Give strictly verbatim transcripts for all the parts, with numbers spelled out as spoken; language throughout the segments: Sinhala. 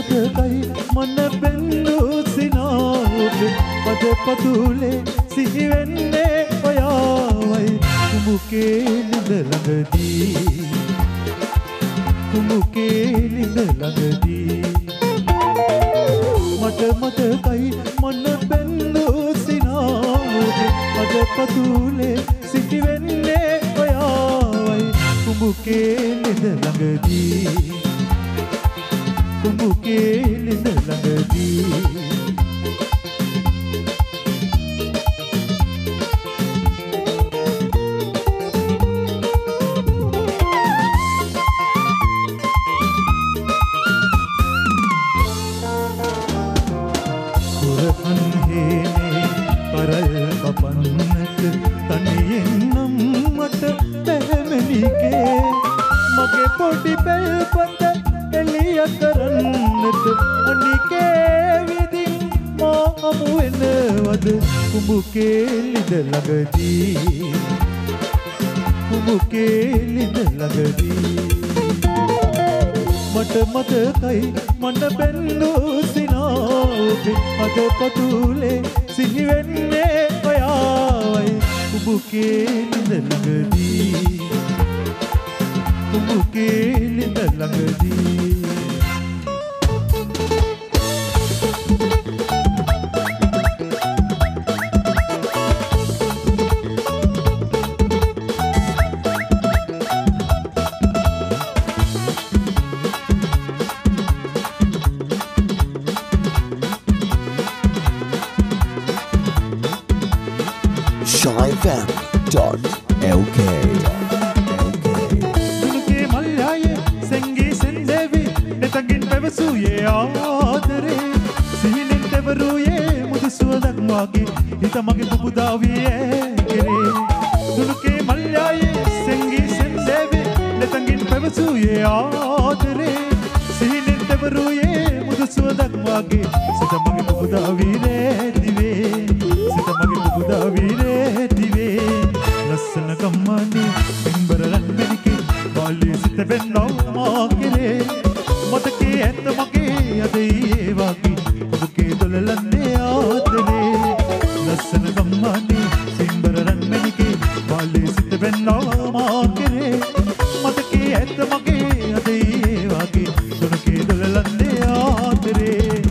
මතකයි මන බෙන්දු සිනාවේ පද පතුලේ සිහි වෙන්නේ ඔයාවයි කුමුකේ ලිඳ ළඟදී කුමුකේ ලිඳ ළඟදී මට මතකයි මන බෙන්දු සිනාවේ පද පතුලේ සිහි වෙන්නේ ඔයාවයි කුමුකේ ලිඳ ළඟදී කුමුකේ ලිඳ ළඟදී කුරහන් හේනේ කරල් කපන්නට තනියෙන් නම් මට බැහැමනිකේ මගේ පොඩි බෙල්පත එළිය කරන්නට අනිකේ විදින් මා හමු වෙනවද කුඹුකේ ලිඳ ළඟදී කුඹුකේ ලිඳ ළඟදී මට මතකයි මන බෙන්දු සිනාවේ අද පතුලේ සිහි වෙන්නේ ඔයාවයි කුඹුකේ ලිඳ ළඟදී කුඹුකේ ලිඳ ළඟදී shy f m dot l k දුනුකේ මල්යායේ සෙන්ගී සෙන්දේවි නෙතගින් පැවසුයේ ආදරේ සිහිනෙන් තෙවරුයේ මුදු සුවඳක් වාගේ හිත මගේ පුපුදාවියේ කෙරේ දුනුකේ මල්යායේ සෙන්ගී සෙන්දේවි නෙතගින් පැවසුයේ ආදරේ සිහිනෙන් තෙවරුයේ මුදු සුවඳක් වාගේ සිත මගේ පුපුදාවියේ දිවේ සිත මගේ පුපුදාවියේ දිවේ ලස්සන කම්මනේ ඉම්බරලන් මෙනිකේ බාලේ සිත වෙන්නෝ මා කෙරේ මතකේ ඇත්ත මගේ අද ඒ වාගේ ඔබගේ දොලලන්නේ ආදරේ ලස්සන කම්මනේ ඉම්බරලන් මෙනිකේ බාලේ සිත වෙන්නෝ මා කෙරේ මතකේ ඇත්ත මගේ අද ඒ වාගේ ඔබගේ දොලලන්නේ ආදරේ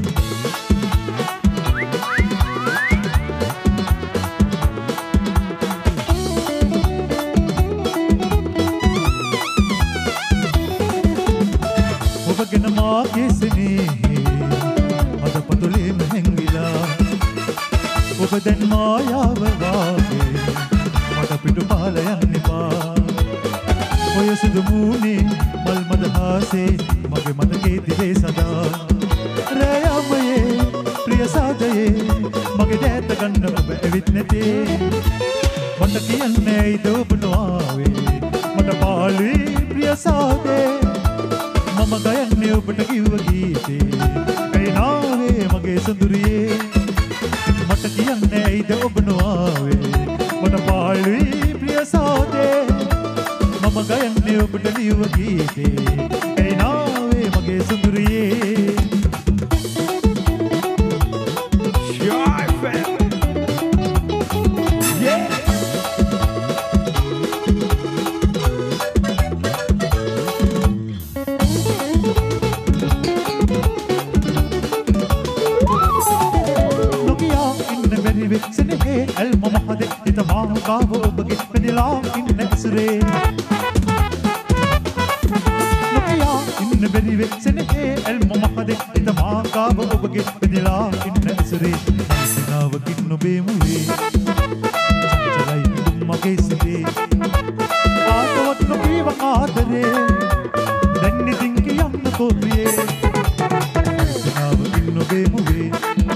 ඔබගෙන මාගේ සෙනෙහේ අද පතුලේම හැංගිලා ඔබ දැන් මායාව වාගේ මට පිටු පාල යන්න එපා ඔය සුදු මූණේ මල් මදහාසේ මගේ මතකේ දිවේ සදා රැයමයේ ප්‍රිය සාදයේ මගේ දැත ගන්න ඔබ ඇවිත් නැතේ මට කියන්නේ ඇයිද ඔබ නොආවේ මට පාළුවේ ප්‍රිය සාදේ මම ගයන්නේ ඔබට කිව්ව ගීතේ ඇයි නාවේ මගේ සොඳුරියේ මට කියන්නේ ඇයිද ඔබ නොආවේ මට පාළුවේ ප්‍රිය සාදේ මම ගයන්නේ ඔබට ලියුව ගීතේ ඇයි නාවේ මගේ සොඳුරියේ සෙනෙහේ ඇල්ම මහදේ හිත මාහුකාව ඔබගේ පෙනිලා ඉන්න ඇසුරේ නොකියා ඉන්න බැරි වෙ සෙනෙහේ ඇල්ම මහදේ හිත මාහුකාව ඔබගේ පෙනිලා ඉන්න ඇසුරේ සිනාවකින් නොබේ මුවේ චලයි මගේ සිතේ ආතවත් නොකීව ආදරේ දැන් ඉතින් කියන්නකෝ ප්‍රියේ සිනාවකින් නොබේ මුවේ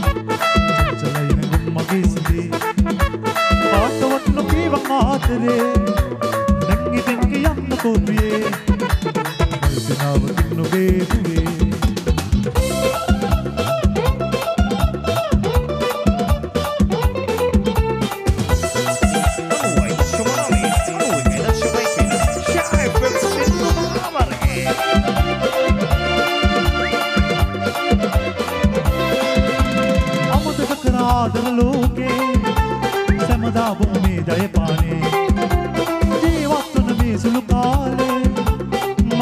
ආතවත් නොකීව ආදරේ දැන් ඉතින් කියන්නකෝ ප්‍රියේ සිනාවකින් නොබේ මුවේ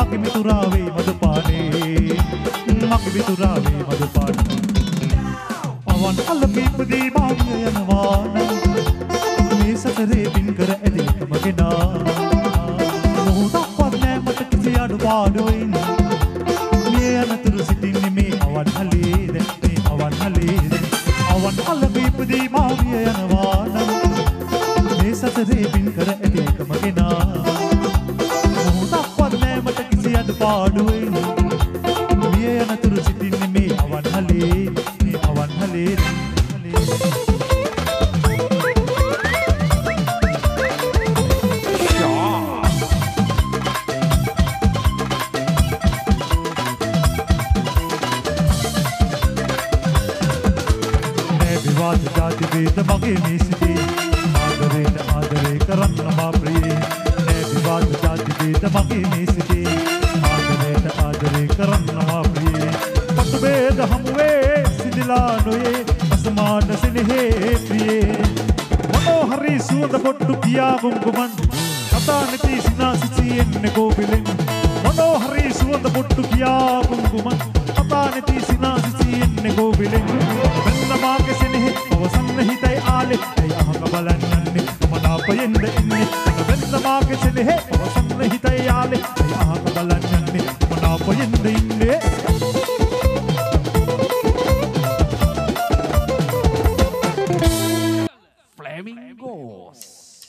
මගේ මිතුරාවේ මදුපානේ මගේ මිතුරාවේ මදුපානේ අවන් අලපි ඉපදී මාවිය යනවා මේ සතරේ පින් කර ඇදී මගේ නා මොහොතක්වත් නෑ මට කිසි අඩුපාඩුවෙන් මේ අනතුරු සිටින්නේ මේ අවන් හලේද මේ අවන් හලේද අවන් අලපි ඉපදී මාවිය යනවා මේ සතරේ පින් කර ඇදී මගේ නා මොහොතක්වත් නෑ මට කිසි අඩුපාඩුවෙන් මේ අනතුරු සිටින්නේ මේ අවන් හලේ මේ අවන් හලේ जाति वेद मगे में सिद्धि आदरे आदरे करन नमा प्रिय ने विवाद जाति वेद मगे में सिद्धि आदरे आदरे करन नमा प्रिय पट वेद हमवे सिदिला नोये असमान सिनहे प्रिय मनोहरी सुंद पट्टु किया गुंगुमन कथा नति सिना सिचियन गोबिलिन मनोहरी सुंद पट्टु किया गुंगुमन कथा नति सिना सिचियन गोबिलिन मागे सिनहे අවසන්න හිතයි ආලේ ඇයි අහක බලන්නේ මනාපයෙන්ද ඉන්නේ වෙන්න මාගේ සිනහේ අවසන්න හිතයි ආලේ ඇයි අහක බලන්නේ මනාපයෙන්ද ඉන්නේ Flamingos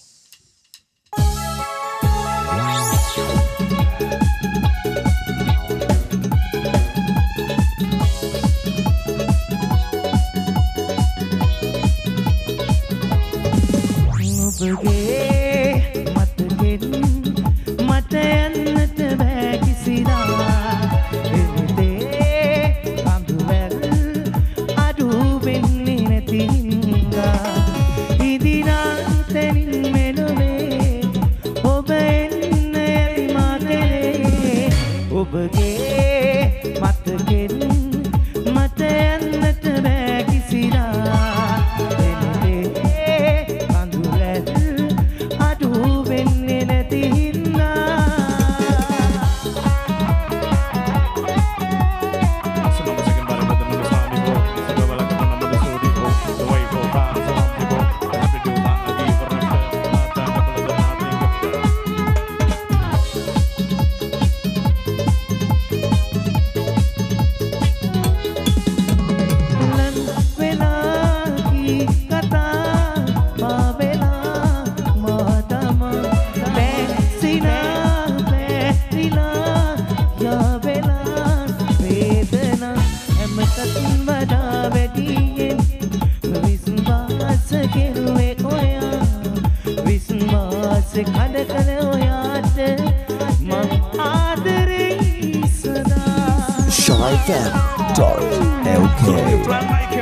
ඔබගේ මතකෙන් මට යන්නට බෑ කිසිදා එවිතේ කඳුවැල් අඩු වෙන්නේ නැති හින්දා ඉදිරියටනින් මෙලොවේ ඔබ එන්න යලි මා කෙරේ ඔබගේ මතකෙන් මට යන්නට බෑ කිසිදා Showifm dot L K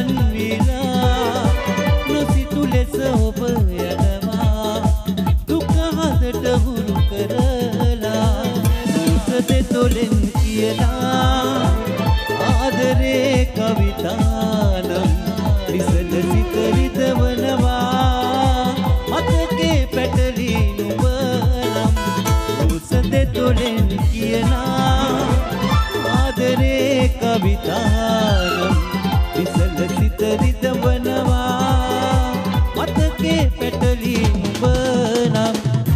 ගලන් විලා නොසිතු ලෙස ඔබ යනවා දුක හදට හුරු කරලා දුසද තොලෙන් කියලා ආදරේ කවිතානම් විසල සිත රිදවනවා මතකේ පැටලී නුඹනම් දුසද තොලෙන් කියලා ආදරේ කවිතානම් විසල සිත රිදවනවා මතකේ පැටලී නුඹනම්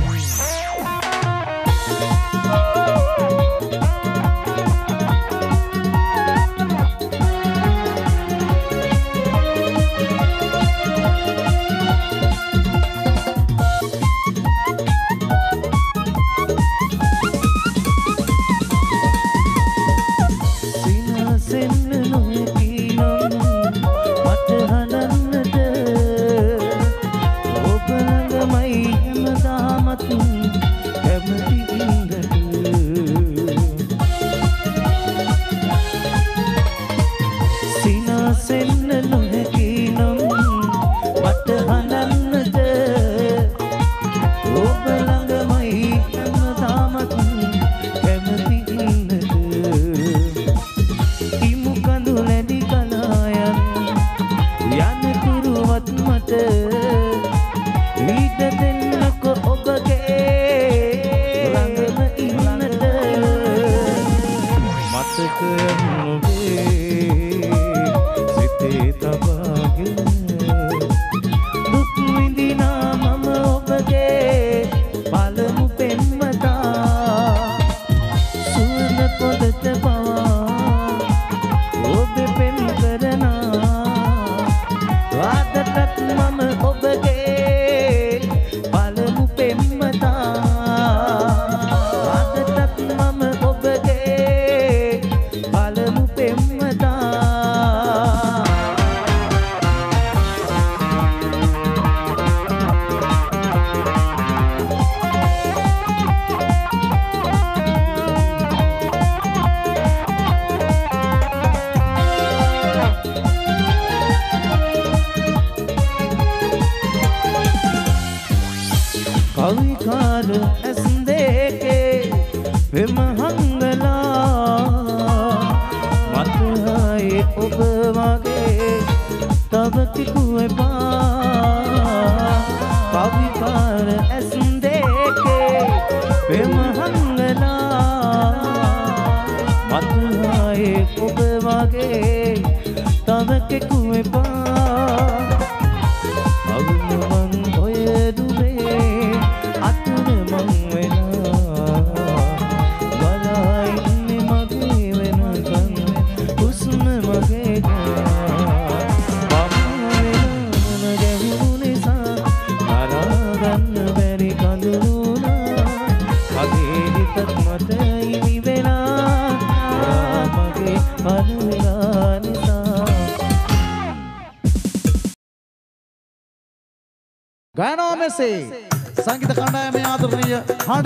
ගායනා මෙසේ සංගීත කණ්ඩායමේ ආදරණීය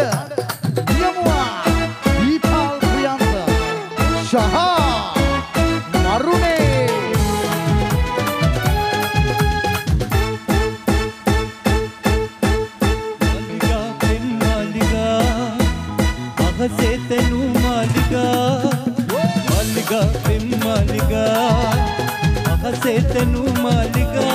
හඬ නියමුවා දීපල් ප්‍රියන්ත ශහා මරුනේ මාලිගා පෙම් මාලිගා අහසේ තනු මාලිගා මාලිගා පෙම් මාලිගා අහසේ තනු මාලිගා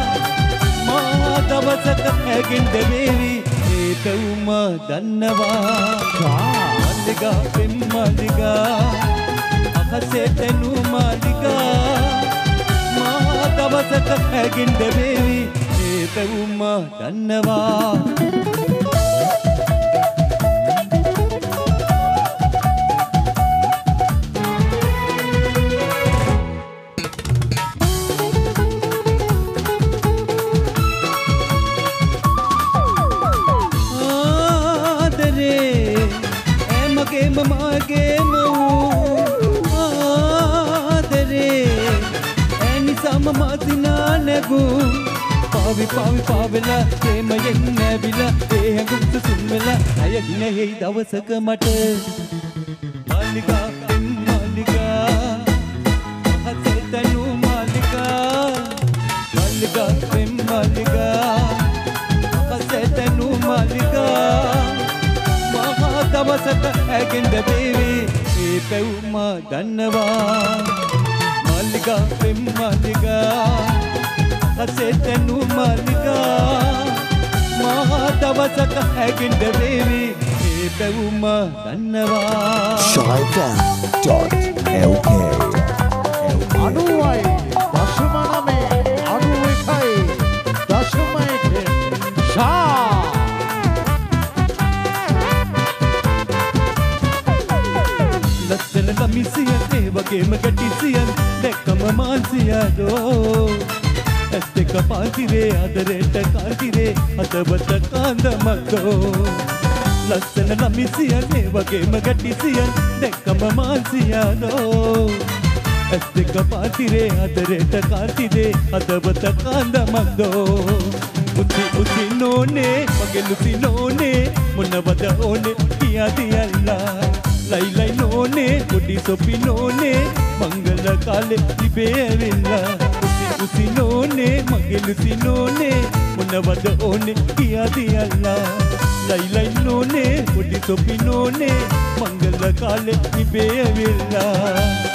දවසක හැකින්ද වේවි ඒ පැවුම දන්නවා මාලිගා පෙම් මාලිගා අහසේ තනු මාලිගා මා දවසක හැකින්ද වේවි ඒ පැවුම දන්නවා මගේ මව් ආදරේ ඇනි සම මාසිනා නැගු පාවි පාවි පාවෙලා ප්‍රේමයෙන් නැවිලා ඒ හැඟුම් සුසුම් වෙලා අය නැහි දවසක මට මාලිගා මාලිගා අහසේ තනු මාලිගා ඇගෙන්ද බේවේ ඒ පැවුම දන්නවා මාලිගා පෙම් මාලිගා අසේ තනු මාලිගා මහා දවසක ඇගෙන්ද බේවේ ඒ පැවුම දන්නවා Shai F M dot L K අනුවයි දශම නමේ අනුව එකයි දශම එක ෂා ලස්සන ළමිසිය ඒ වගේම ගැටිසියන් දැක්කම මාන්සියදෝ ඇස් දෙක පාන්තිරේ ආදරේට කාන්තිරේ හදවත කාන්දමක්දෝ ලස්සන ළමිසියන් ඒ වගේම ගැටිසියන් දැක්කම මාන්සියදෝ ඇස් දෙක පාන්තිරේ ආදරේට කාන්තිරේ හදවත කාන්දමක්දෝ උති උති නෝනේ මගේ ලුසි නෝනේ මොනවද ඕනේ කියා දියල්ලා ලයි ලයි නෝනේ පොඩි සොපි නෝනේ මංගල කාලේ ඉබේ ඇවිල්ලා උසි උසි නෝනේ මගේ ලුසි නෝනේ මොනවද ඕනේ කියා දියල්ලා ලයි ලයි නෝනේ පොඩි සොපි නෝනේ මංගල කාලේ ඉබේ ඇවිල්ලා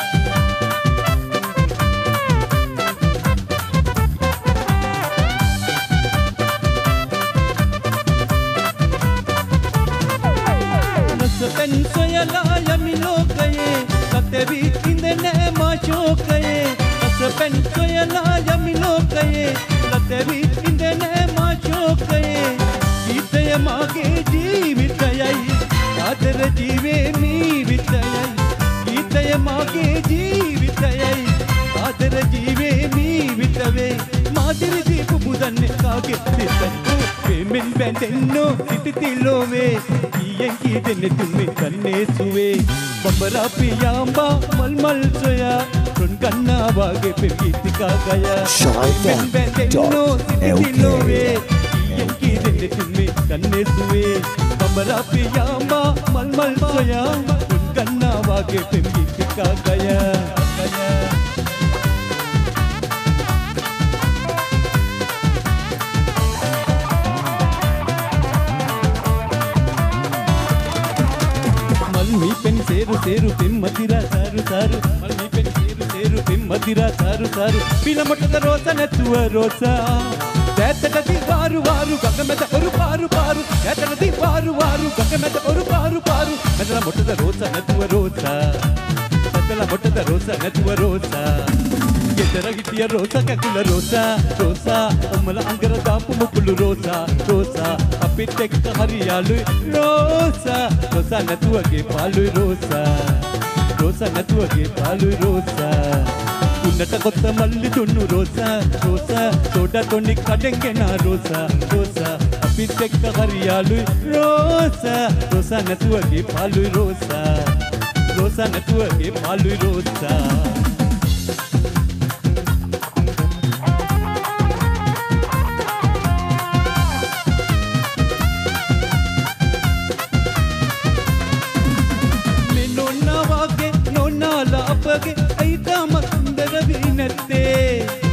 සතෙන් සොයලා යමි ලෝකයේ කතෙවි ඉඳනේ මාශෝකයේ සතෙන් සොයලා යමි ලෝකයේ කතෙවි ඉඳනේ මාශෝකයේ ගීතය මාගේ ජීවිතයයි ආදර ජීවේ මීවිතයයි ගීතය මාගේ ජීවිතයයි ආදර ජීවේ මීවිතවේ මාදිරි දීපු බුදන්නේ කාගේ සිතෝ පෙමෙන් බැඳෙන්නෝ සිටිතිලෝවේ යෙන් කීදෙන්නේ තුමේ කන්නේ සුවේ බඹරා පියාඹා මල් මල් සොයා රොන් ගන්නා වාගේ පෙකිතිකා ගයා Shai F M dot L K යෙන් කීදෙන්නේ තුමේ කන්නේ සුවේ බඹරා පියාඹා මල් මල් සොයා රොන් ගන්නා වාගේ පෙකිතිකා ගයා ගයා मलमी पेन सेरु सेरु पिम मदिरा सारु सारु मलमी पेन सेरु सेरु पिम मदिरा सारु सारु पिला मोटद रोसा नतुव रोसा දැතටදී වාරු වාරු ගඟ මැද ඔරු පාරු පාරු දැතටදී වාරු වාරු ගඟ මැද ඔරු පාරු පාරු මැදලා මොටද රෝසා නැතුව රෝසා මැදලා මොටද රෝසා නැතුව රෝසා ගෙදර ගිටිය රෝසා කැකුල රෝසා රෝසා ඔමල අඟර දාපු මුකුළු රෝසා රෝසා අපිත් එක්ක හරියාලුයි රෝසා රෝසා නැතුවගේ පාළුයි රෝසා රෝසා නැතුවගේ පාළුයි රෝසා උන්නට කොත්ත මල්ලි දුන්නු රෝසා රෝසා සෝඩා තොනික් කඩෙන්ගෙන රෝසා රෝසා අපිත් එක්ක හරියාලුයි රෝසා රෝසා නැතුවගේ පාළුයි රෝසා රෝසා නැතුවගේ පාළුයි රෝසා මේ නෝනා වගේ නෝනාලා අපගේ අයිතම නැත්තේ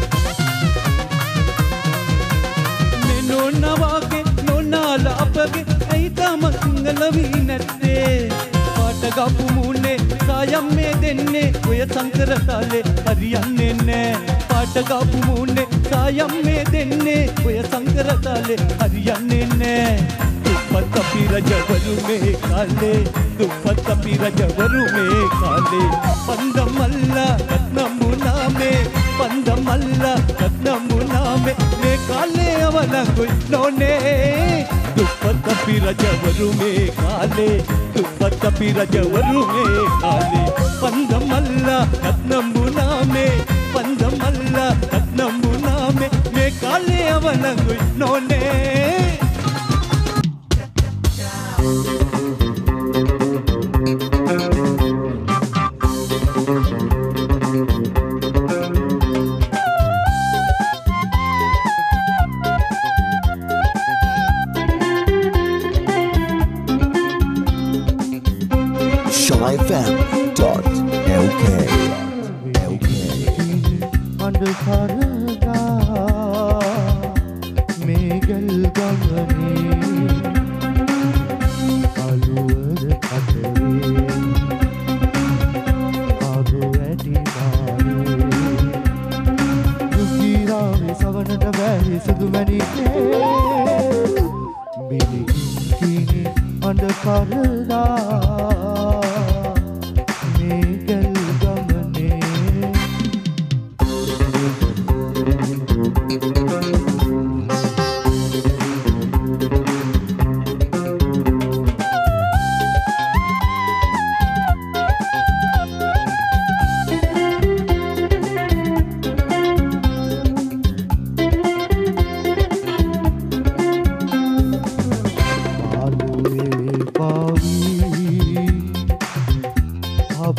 මේ නෝනා වගේ නෝනාලා අපගේ අයිතම සිංහල වී නැත්තේ පාට ගපු මූනේ සායම් මේ දෙන්නේ ඔය සංකර තාලේ හරියන්නේ නෑ පාට ගපු මූනේ සායම් මේ දෙන්නේ ඔය සංකර තාලේ හරියන්නේ නෑ දුප්පත් අපි රජවරු මේ කාලේ දුප්පත් අපි රජවරු මේ කාලේ පන්දමල්ලා රත්නමුනාමේ පන්දමල්ලා රත්නමුනාමේ මේ කාලේ අවලංගුයි නෝනේ දුප්පත් අපි රජවරු මේ කාලේ දුප්පත් අපි රජවරු මේ කාලේ පන්දමල්ලා රත්නමුනාමේ පන්දමල්ලා රත්නමුනාමේ මේ කාලේ අවලංගුයි නෝනේ Shai F M dot L K L K අන්ධකාරගා මේගල් ගමනේ අලුවර අතර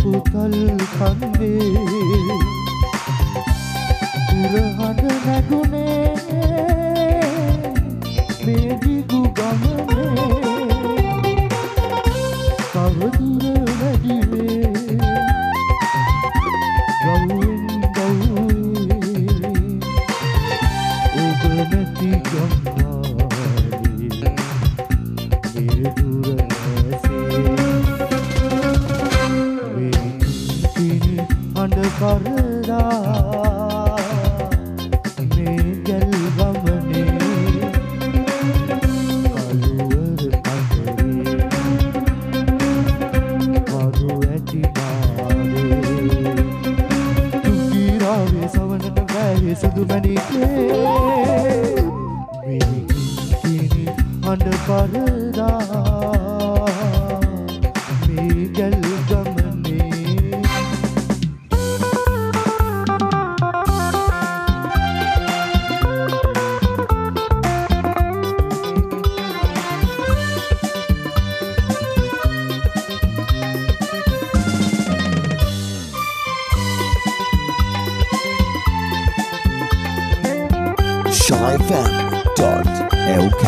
පුතල් කන්දේ උරහඬ නැගුණේ මේ දිගු ගමනේ කවදුර වැඩි වේ ගවුන් ගවුවේ ඔබ නැති ගම්මාලේ මේ දුර අඬ කරලා මේ ගැල් ගමනේ කළුවර පතරේ කරු ඇති මාරේ දුකිරාවේ සවනට වැවේ සුදු මණිකේ මේ කිනි අඬ කරලා මේ ගැල් shy fam dot l k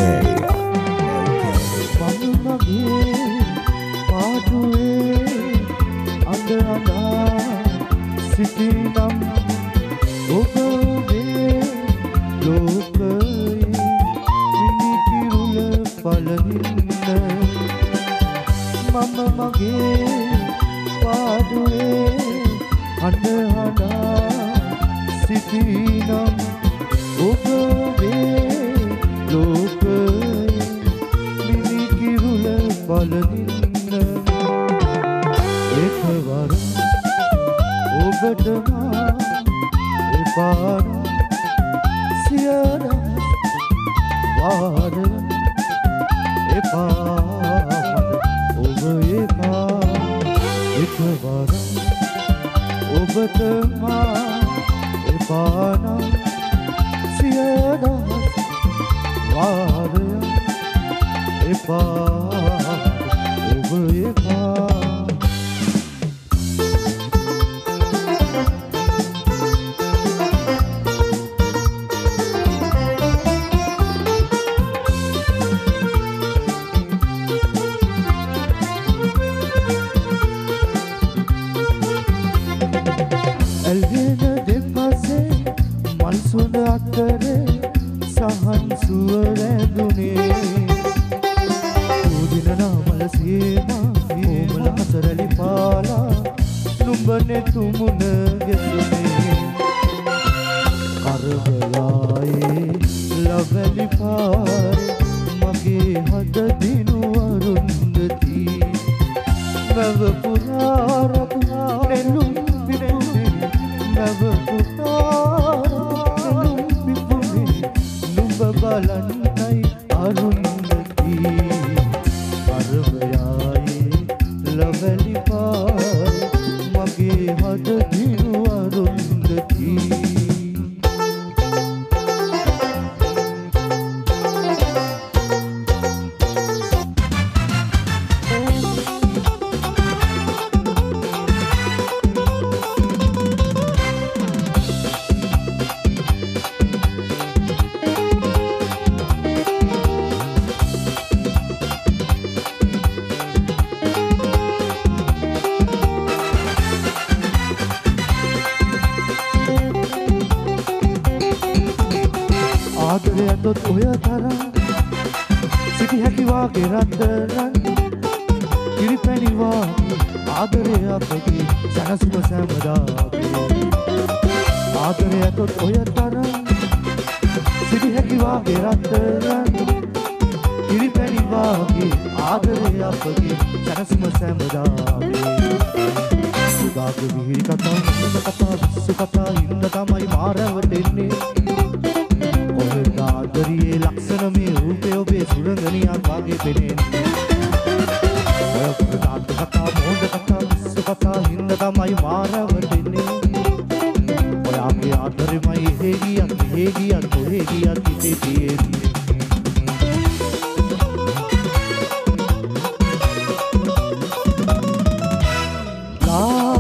Ah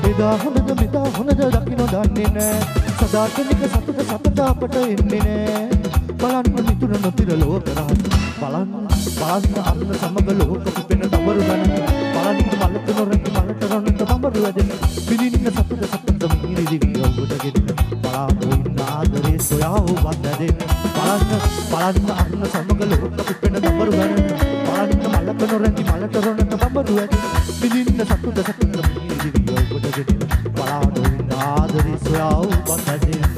එදා හොඳද මෙදා හොඳද දකින්න දන්නේ නෑ සදාතනික සතුට සතට අපට එන්නේ නෑ බලන්න මිතුර නොතිර ලෝක රහස බලන්න බලන්න අන්න සමග ලෝක පිපෙන දවරු ගන්න බලන්න මලට නොරකි මලට රොන්නට බඹරු වැදෙන පිළින්න සතුට සතුට මිහිරි දිවි ඔබට ගෙන්න බලාගෙන ඉන්න ආදරේ සොයා ඔබත් දෙන්න බලන්න බලන්න අන්න සමග ලෝක පිපෙන දවරු ගන්න බලන්න මලට නොරකි මලට රොන්නට බඹරු වැදෙන පිළින්න සතුට සතුට මිහිරි දිවි ඔබට ගෙන්න බලාගෙන ඉන්න ආදරේ සොයා ඔබත් දෙන්න